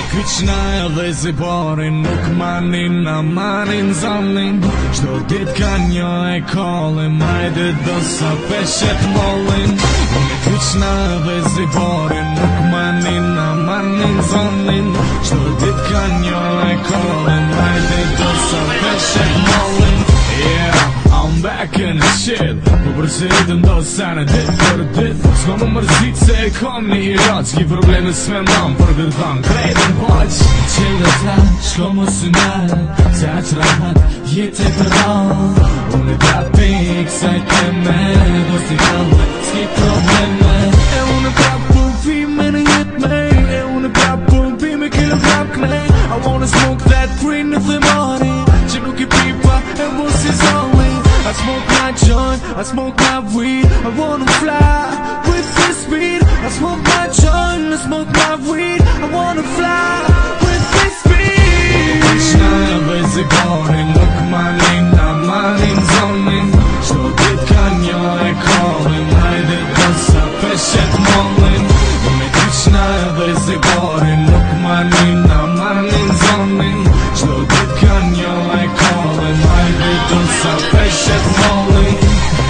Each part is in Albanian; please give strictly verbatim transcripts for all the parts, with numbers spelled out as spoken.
Kryqna edhe zibarin, nuk manin na manin zanin. Qdo dit ka një e kallim, hajde do sa peshet mollin. Unë kryqna edhe zibarin, nuk manin na manin zanin. Qdo dit ka një e kallim, hajde do sa peshet mollin. Yeah, I'm back in the shit. Po përzit ndo sene dit për dit. S'ka më mërzit se e kam një irat. S'ki probleme s'me mam për gërdan krejtën paq. Qellë ta, shko më synel, se aq rahat jetë e për rall. Unë e pra pik, sa i teme, do si kallë, s'ki probleme. E unë e pra pulpime në jetë me, e unë e pra pulpime kilogram knej. I wanna smoke that green në themari, që nuk i pipa e mos si zoli. I smoke my joint, I smoke my weed. I wanna fly with this speed. I smoke my joint, I smoke my weed. I wanna fly with this speed. Kryqna edhe zibarin, nuk manin na manin zonin. Qdo dit ka një e kallim, hajde do sa peshet mollin. Unë kryqna edhe zibarin, nuk manin na manin zonin. Qdo dit ka një e kallim, hajde do sa peshet mollin.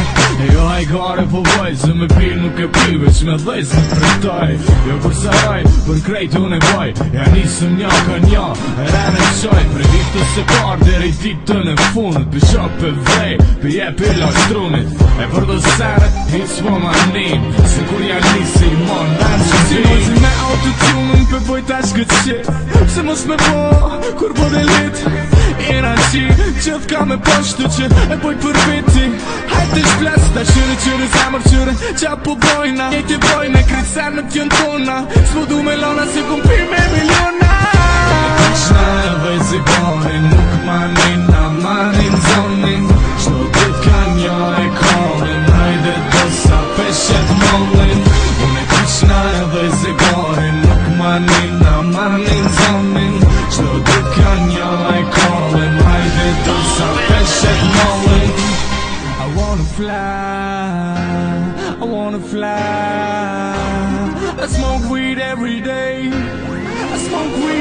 Jo aj gare po vajzë, me pi nuk e pi, veç me dhejz në përtaj. Jo për saraj, për krejt unë e vaj, ja nisëm nja ka nja, e rene qaj. Pre ditës e par, deri ditën e funët, për shop e vej, për je pilla shtrunit. E për do sene, hitë s'po ma nin, se kur janë nisi i mon, nërë që si mos me autotunën, për boj tash këtë shit. Se mos me po, kur po dhe lit, jena qi, qëth ka me poshtu që e boj për viti. Hajtë shplas, ta qyre qyre zemër qyre, qa po bojna, jejt e bojna, kryt sen në tjën tona. S'po du me lona se kum pi me miliona. Kryqna edhe zibarin, nuk manin na manin zonin. Qdo dit ka një e kallim, hajde do sa peshet mollin. Unë kryqna edhe zibarin, nuk manin na manin zonin. Qdo dit ka një e kallim, hajde do sa peshet mollin. I wanna fly, I wanna fly. I smoke weed every day, I smoke weed